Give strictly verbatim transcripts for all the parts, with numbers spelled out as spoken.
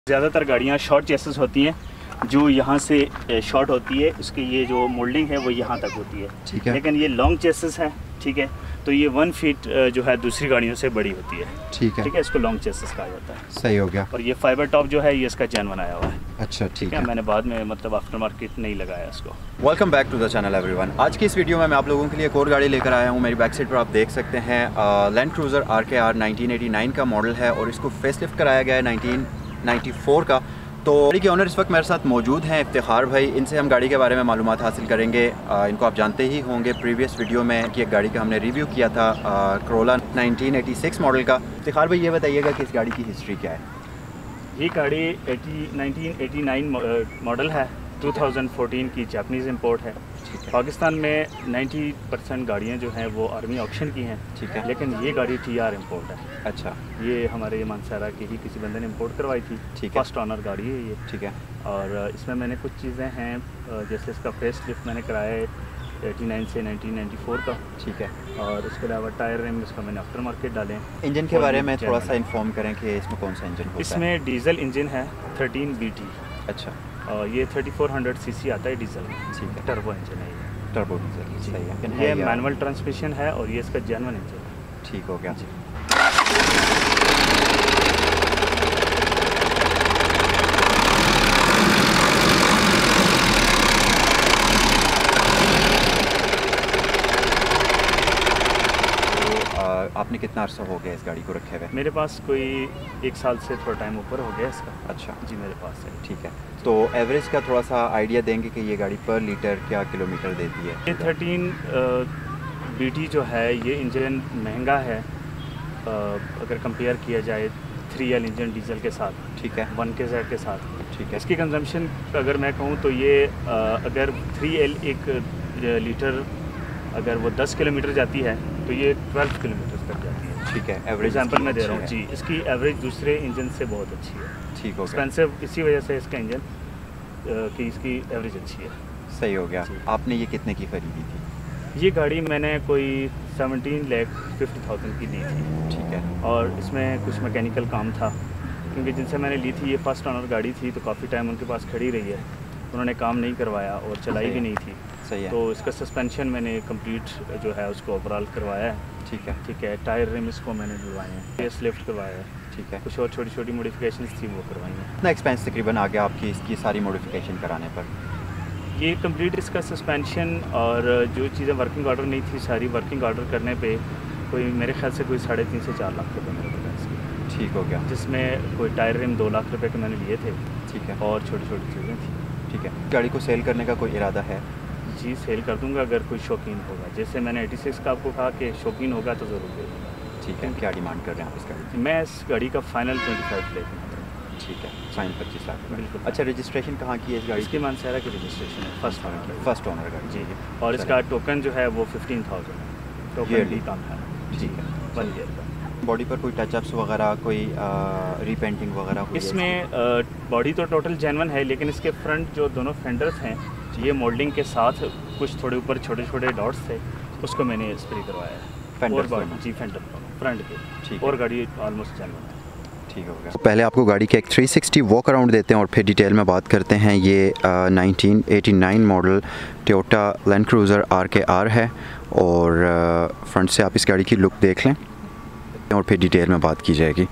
ज़्यादातर गाड़ियाँ short chassis होती हैं, जो यहाँ से शॉर्ट होती है, उसकी ये जो मोल्डिंग है वो यहाँ तक होती है, ठीक है। लेकिन ये लॉन्ग चेसिस है, ठीक है, तो ये वन फीट जो है दूसरी गाड़ियों से बड़ी होती है, ठीक है, ठीक है, इसको लॉन्ग चेसिस कहा जाता है। सही हो गया। और ये फाइबर टॉप जो है ये इसका जैन बनाया हुआ है। अच्छा, ठीक है, मैंने बाद में मतलब आफ्टर मार्केट नहीं लगाया इसको। Welcome back to the channel everyone. आज की इस वीडियो में मैं आप लोगों के लिए एक और गाड़ी लेकर आया हूँ। मेरी बैक साइड पर आप देख सकते हैं Land Cruiser R K R nineteen eighty nine का मॉडल है और इसको फेसलिफ्ट कराया गया है नाइनटीन नाइन्टी फोर का। तो गाड़ी के ओनर इस वक्त मेरे साथ मौजूद हैं, इफ्तिखार भाई। इनसे हम गाड़ी के बारे में मालूमात हासिल करेंगे। आ, इनको आप जानते ही होंगे, प्रीवियस वीडियो में कि एक गाड़ी का हमने रिव्यू किया था, Corolla nineteen eighty six model का। इफ्तिखार भाई, ये बताइएगा कि इस गाड़ी की हिस्ट्री क्या है? ये गाड़ी नाइनटीन एटी नाइन मॉडल है, टू थाउजेंड फोर्टीन की जापानीज़ इंपोर्ट है। पाकिस्तान में नब्बे परसेंट गाड़ियाँ जो हैं वो आर्मी ऑक्शन की हैं, ठीक है, लेकिन ये गाड़ी टी आर इम्पोर्ट है। अच्छा, ये हमारे मानसरा की ही किसी बंदे ने इम्पोर्ट करवाई थी, ठीक है, फर्स्ट ऑनर गाड़ी है ये, ठीक है। और इसमें मैंने कुछ चीज़ें हैं, जैसे इसका फेस लिफ्ट मैंने कराया है एटी नाइन से नाइनटीन नाइन्टी फोर का, ठीक है। और इसके अलावा टायर रिम इसका मैंने आफ्टर मार्केट डाले हैं। इंजन के बारे में थोड़ा सा इन्फॉर्म करें कि इसमें कौन सा इंजन होता है? इसमें डीजल इंजन है थर्टीन बी टी। अच्छा, और ये thirty four hundred C C आता है डीजल, ठीक है, टर्बो इंजन है ये, टर्बो डीजल, सही है। ये मैनुअल ट्रांसमिशन है और ये इसका जेन्युइन इंजन है। ठीक हो गया जी। आपने कितना अर्सा हो गया इस गाड़ी को रखे हुए? मेरे पास कोई एक साल से थोड़ा टाइम ऊपर हो गया इसका। अच्छा जी, मेरे पास है। ठीक है, तो एवरेज का थोड़ा सा आइडिया देंगे कि ये गाड़ी पर लीटर क्या किलोमीटर देती है? ये थर्टीन बीटी जो है ये इंजन महंगा है आ, अगर कंपेयर किया जाए थ्री एल इंजन डीजल के साथ, ठीक है, वन के जेड के साथ, ठीक है। इसकी कंजम्पशन अगर मैं कहूँ तो ये आ, अगर थ्री एल एक लीटर अगर वो दस किलोमीटर जाती है तो ये ट्वेल्व किलोमीटर तक जाती है, ठीक है। एवरेज एग्जांपल मैं दे रहा हूँ जी, इसकी एवरेज दूसरे इंजन से बहुत अच्छी है। ठीक हो गया, एक्सपेंसिव इसी वजह से इसका इंजन कि इसकी एवरेज अच्छी है। सही हो गया। आपने ये कितने की खरीदी थी? ये गाड़ी मैंने कोई सेवनटीन लाख फिफ्टी थाउजेंड की ली थी, ठीक है। और इसमें कुछ मैकेनिकल काम था, क्योंकि जिनसे मैंने ली थी ये फर्स्ट ऑनर गाड़ी थी, तो काफ़ी टाइम उनके पास खड़ी रही है, उन्होंने काम नहीं करवाया और चलाई भी नहीं थी। सही है। तो इसका सस्पेंशन मैंने कंप्लीट जो है उसको ओवरऑल करवाया है, ठीक है, ठीक है। टायर रिम इसको मैंने डलवाए हैं, फेस लिफ्ट करवाया है, ठीक है। कुछ और छोटी छोटी मॉडिफिकेशंस थी वो करवाई हैं। कितना एक्सपेंस तकरीबन आ गया आपकी इसकी सारी मॉडिफिकेशन कराने पर? ये कंप्लीट इसका सस्पेंशन और जो चीज़ें वर्किंग ऑर्डर नहीं थी सारी वर्किंग ऑर्डर करने पे कोई मेरे ख्याल से कोई साढ़े तीन से चार लाख रुपये मेरे पास इसकी। ठीक हो गया, जिसमें कोई टायर रिम दो लाख रुपए के मैंने लिए थे, ठीक है, और छोटी छोटी चीज़ें थी, ठीक है। गाड़ी को सेल करने का कोई इरादा है? जी, सेल कर दूंगा अगर कोई शौकीन होगा। जैसे मैंने एटी सिक्स का आपको कहा कि शौकीन होगा तो ज़रूर दे दूँगा। ठीक है, क्या डिमांड कर रहे हैं आप इस गाड़ी की? मैं इस गाड़ी का फाइनल ट्वेंटी फाइव लेता हूँ। ठीक है, फाइनल पच्चीस लाख। बिल्कुल। अच्छा, रजिस्ट्रेशन कहाँ की है इस गाड़ी इसकी? मानसरा की रजिस्ट्रेशन है, फर्स्ट ऑनर। फर्स्ट ऑनर गाड़ी, जी जी। और इसका टोकन जो है वो फिफ्टीन थाउजेंड है, टोकन भी कम है, ठीक है, वन ईयर का। बॉडी पर कोई टचअप्स वगैरह, कोई रीपेंटिंग वगैरह? इसमें बॉडी तो टोटल जेन्युइन है, लेकिन इसके फ्रंट जो दोनों फेंडर्स हैं ये मोल्डिंग के साथ कुछ थोड़े ऊपर छोटे छोटे डॉट्स थे, उसको मैंने स्प्रे करवाया है। फेंडर जी, फेंडर फ्रंट के, ठीक, और गाड़ी ऑलमोस्ट जेन्युइन है। ठीक हो गया। पहले आपको गाड़ी के एक थ्री सिक्सटी वॉक अराउंड देते हैं और फिर डिटेल में बात करते हैं। ये nineteen eighty nine model Toyota Land Cruiser R K R है और फ्रंट से आप इस गाड़ी की लुक देख लें और फिर डिटेल में बात की जाएगी।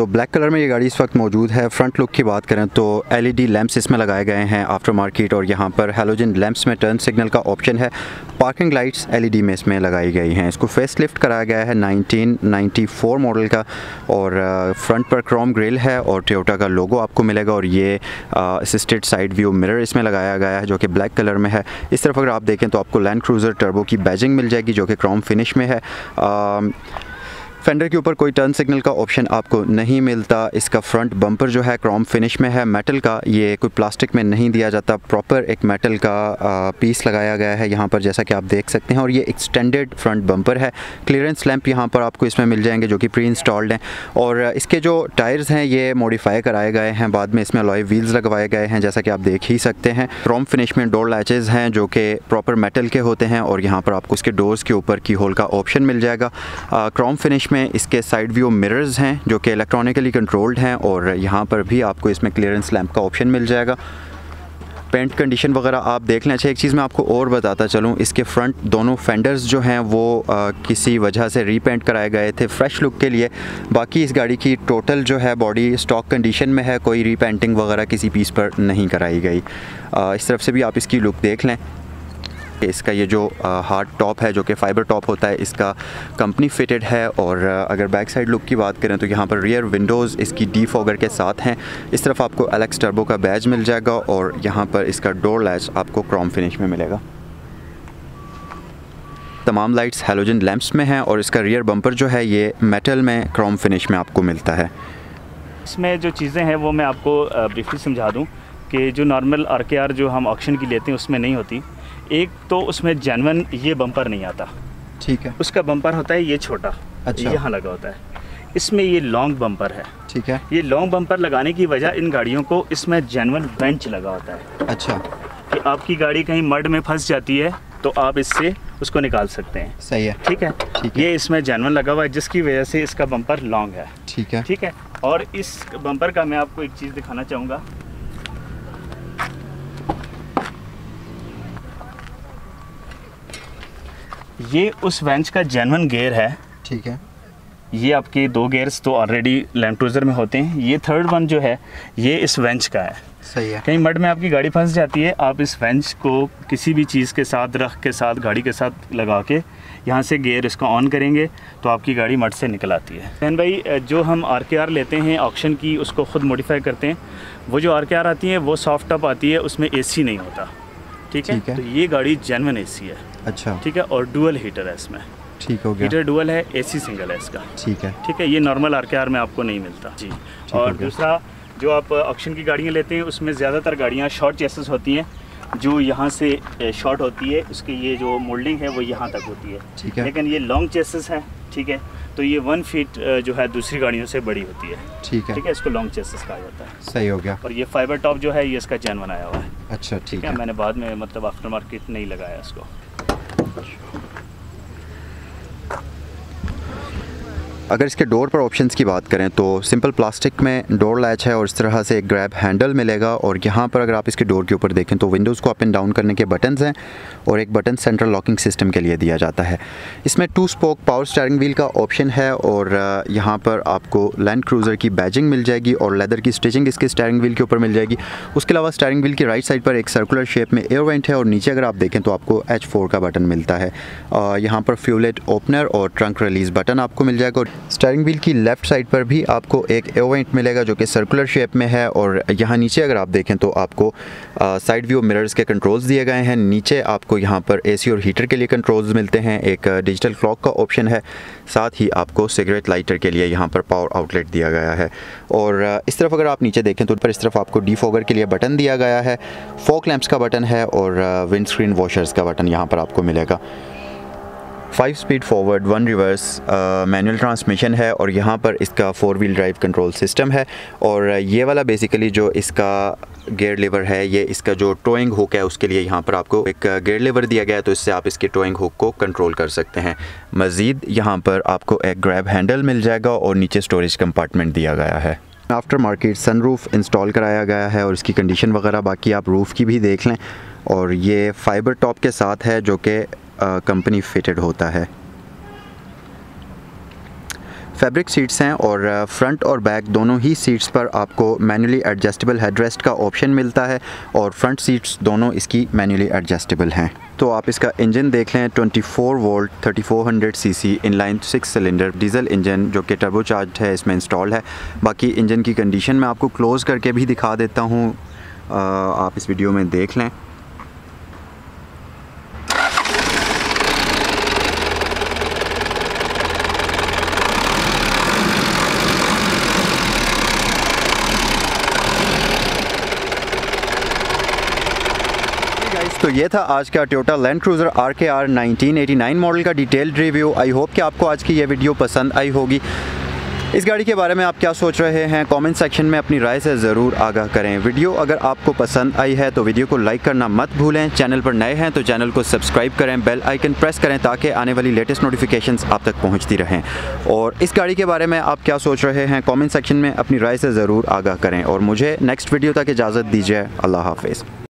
तो ब्लैक कलर में ये गाड़ी इस वक्त मौजूद है। फ्रंट लुक की बात करें तो एलईडी लैंप्स इसमें लगाए गए हैं आफ्टर मार्केट, और यहाँ पर हैलोजन लैंप्स में टर्न सिग्नल का ऑप्शन है। पार्किंग लाइट्स एलईडी में इसमें लगाई गई हैं। इसको फेस लिफ्ट कराया गया है नाइनटीन नाइंटी फोर मॉडल का, और फ्रंट पर क्रोम ग्रिल है और टोयोटा का लोगो आपको मिलेगा, और ये असिस्टेड साइड व्यू मिरर इसमें लगाया गया है जो कि ब्लैक कलर में है। इस तरफ अगर आप देखें तो आपको लैंड क्रूज़र टर्बो की बैजिंग मिल जाएगी जो कि क्रोम फिनिश में है। आ, फेंडर के ऊपर कोई टर्न सिग्नल का ऑप्शन आपको नहीं मिलता। इसका फ्रंट बम्पर जो है क्रोम फिनिश में है, मेटल का, ये कोई प्लास्टिक में नहीं दिया जाता, प्रॉपर एक मेटल का आ, पीस लगाया गया है यहाँ पर जैसा कि आप देख सकते हैं, और ये एक्सटेंडेड फ्रंट बम्पर है। क्लियरेंस लैंप यहाँ पर आपको इसमें मिल जाएंगे जो कि प्री इंस्टॉल्ड हैं, और इसके जो टायर्स हैं ये मॉडिफाई कराए गए हैं, बाद में इसमें अलॉय व्हील्स लगवाए गए हैं जैसा कि आप देख ही सकते हैं। क्रोम फिनिश में डोर लैचेज़ हैं जो कि प्रॉपर मेटल के होते हैं, और यहाँ पर आपको इसके डोर्स के ऊपर की होल का ऑप्शन मिल जाएगा। क्रोम फिनिश में इसके साइड व्यू मिरर्स हैं जो कि इलेक्ट्रॉनिकली कंट्रोल्ड हैं, और यहाँ पर भी आपको इसमें क्लियरेंस लैंप का ऑप्शन मिल जाएगा। पेंट कंडीशन वगैरह आप देख लें। अच्छा, एक चीज़ मैं आपको और बताता चलूँ, इसके फ्रंट दोनों फेंडर्स जो हैं वो आ, किसी वजह से रीपेंट कराए गए थे फ्रेश लुक के लिए। बाकी इस गाड़ी की टोटल जो है बॉडी स्टॉक कंडीशन में है, कोई रीपेंटिंग वगैरह किसी पीस पर नहीं कराई गई। आ, इस तरफ से भी आप इसकी लुक देख लें। इसका ये जो हार्ड टॉप है जो कि फ़ाइबर टॉप होता है, इसका कंपनी फिटेड है। और अगर बैक साइड लुक की बात करें तो यहाँ पर रियर विंडोज़ इसकी डीफॉगर के साथ हैं। इस तरफ आपको एलेक्स टर्बो का बैज मिल जाएगा, और यहाँ पर इसका डोर लैच आपको क्रोम फिनिश में मिलेगा। तमाम लाइट्स हैलोजन लैंप्स में हैं, और इसका रियर बम्पर जो है ये मेटल में क्रोम फिनिश में आपको मिलता है। इसमें जो चीज़ें हैं वो मैं आपको ब्रीफली समझा दूँ कि जो नॉर्मल आर के आर जो हम ऑक्शन की लेते हैं उसमें नहीं होती। एक तो उसमें जेन्युइन ये बम्पर नहीं आता, ठीक है, उसका बम्पर होता है ये छोटा, अच्छा, यहाँ लगा होता है। इसमें ये लॉन्ग बम्पर है, ठीक है। ये लॉन्ग बम्पर लगाने की वजह इन गाड़ियों को इसमें जेन्युइन बेंच लगा होता है, अच्छा, कि आपकी गाड़ी कहीं मड में फंस जाती है तो आप इससे उसको निकाल सकते हैं, सही है, ठीक है, ठीक है। ये इसमें जेन्युइन लगा हुआ है जिसकी वजह से इसका बम्पर लॉन्ग है, ठीक है, ठीक है। और इस बम्पर का मैं आपको एक चीज़ दिखाना चाहूँगा। ये उस वेंच का जेन्युइन गियर है, ठीक है। ये आपके दो गियर्स तो ऑलरेडी लैंड क्रूज़र में होते हैं। ये थर्ड वन जो है ये इस वेंच का है, सही है। कहीं मड में आपकी गाड़ी फंस जाती है, आप इस वेंच को किसी भी चीज़ के साथ रख के साथ गाड़ी के साथ लगा के यहाँ से गियर इसको ऑन करेंगे तो आपकी गाड़ी मड से निकल आती है। फैन भाई, जो हम आर के आर लेते हैं ऑक्शन की, उसको ख़ुद मॉडिफाई करते हैं। वो जो आर के आर आती है वो सॉफ्ट टॉप आती है, उसमें ए सी नहीं होता, ठीक है, तो ये गाड़ी जेन्युइन ए सी है, अच्छा, ठीक है। और डुअल हीटर है इसमें, ठीक हो गया। हीटर डुअल है, एसी सिंगल है इसका, ठीक है, ठीक है। ये नॉर्मल आर के आर में आपको नहीं मिलता जी। और दूसरा, जो आप ऑक्शन की गाड़ियाँ लेते हैं उसमें ज़्यादातर गाड़ियाँ शॉर्ट चेसेस होती हैं, जो यहाँ से शॉर्ट होती है, उसकी ये जो मोल्डिंग है वो यहाँ तक होती है, ठीक है। लेकिन ये लॉन्ग चेसेस है, ठीक है, तो ये वन फीट जो है दूसरी गाड़ियों से बड़ी होती है, ठीक है, ठीक है। इसको लॉन्ग चेसेस कहा जाता है, सही हो गया। और ये फाइबर टॉप जो है ये इसका चैन बनाया हुआ है, अच्छा, ठीक है। मैंने बाद में मतलब आफ्टर मार्केट नहीं लगाया इसको। अगर इसके डोर पर ऑप्शंस की बात करें तो सिंपल प्लास्टिक में डोर लैच है, और इस तरह से एक ग्रैब हैंडल मिलेगा। और यहाँ पर अगर आप इसके डोर के ऊपर देखें तो विंडोज़ को अप एंड डाउन करने के बटन्स हैं, और एक बटन सेंट्रल लॉकिंग सिस्टम के लिए दिया जाता है। इसमें two spoke power steering wheel का ऑप्शन है, और यहाँ पर आपको लैंड क्रूज़र की बैजिंग मिल जाएगी, और लेदर की स्टिचिंग इसके स्टीयरिंग व्हील के ऊपर मिल जाएगी। उसके अलावा स्टीयरिंग व्हील की राइट साइड पर एक सर्कुलर शेप में एयर वेंट है, और नीचे अगर आप देखें तो आपको एच फोर का बटन मिलता है। यहाँ पर फ्यूलेट ओपनर और ट्रंक रिलीज़ बटन आपको मिल जाएगा। स्टीयरिंग व्हील की लेफ़्ट साइड पर भी आपको एक एयर वेंट मिलेगा जो कि सर्कुलर शेप में है, और यहाँ नीचे अगर आप देखें तो आपको साइड व्यू मिरर्स के कंट्रोल्स दिए गए हैं। नीचे आपको यहाँ पर एसी और हीटर के लिए कंट्रोल्स मिलते हैं, एक डिजिटल क्लॉक का ऑप्शन है, साथ ही आपको सिगरेट लाइटर के लिए यहाँ पर पावर आउटलेट दिया गया है। और इस तरफ अगर आप नीचे देखें तो ऊपर इस तरफ आपको डीफॉगर के लिए बटन दिया गया है, फॉग लैंप्स का बटन है, और विंड स्क्रीन वॉशर्स का बटन यहाँ पर आपको मिलेगा। Five speed forward one reverse manual transmission है, और यहाँ पर इसका four wheel drive control system है। और ये वाला बेसिकली जो इसका गेयर लीवर है, ये इसका जो टोइंग हुक है उसके लिए यहाँ पर आपको एक गेयर लीवर दिया गया है, तो इससे आप इसके टोइंग हुक को कंट्रोल कर सकते हैं। मज़ीद यहाँ पर आपको एक ग्रैब हैंडल मिल जाएगा, और नीचे स्टोरेज कंपार्टमेंट दिया गया है। आफ्टर मार्केट सनरूफ इंस्टॉल कराया गया है, और इसकी कंडीशन वगैरह बाकी आप रूफ़ की भी देख लें। और ये फाइबर टॉप के साथ है जो कि कंपनी फिटेड होता है। फैब्रिक सीट्स हैं और फ्रंट और बैक दोनों ही सीट्स पर आपको मैनुअली एडजस्टेबल हेडरेस्ट का ऑप्शन मिलता है और फ्रंट सीट्स दोनों इसकी मैनुअली एडजस्टेबल हैं। तो आप इसका इंजन देख लें, चौबीस volt thirty four hundred CC inline six cylinder diesel engine जो कि टर्बोचार्ज्ड है, इसमें इंस्टॉल है। बाकी इंजन की कंडीशन मैं आपको क्लोज़ करके भी दिखा देता हूँ, आप इस वीडियो में देख लें। तो ये था आज का Toyota Land Cruiser R K R nineteen eighty nine model का डिटेल्ड रिव्यू। आई होप कि आपको आज की ये वीडियो पसंद आई होगी। इस गाड़ी के बारे में आप क्या सोच रहे हैं, कमेंट सेक्शन में अपनी राय से ज़रूर आगाह करें। वीडियो अगर आपको पसंद आई है तो वीडियो को लाइक करना मत भूलें। चैनल पर नए हैं तो चैनल को सब्सक्राइब करें, बेल आइकन प्रेस करें ताकि आने वाली लेटेस्ट नोटिफिकेशंस आप तक पहुंचती रहें। और इस गाड़ी के बारे में आप क्या सोच रहे हैं, कमेंट सेक्शन में अपनी राय से ज़रूर आगाह करें। और मुझे नेक्स्ट वीडियो तक इजाज़त दीजिए। अल्लाह हाफिज़।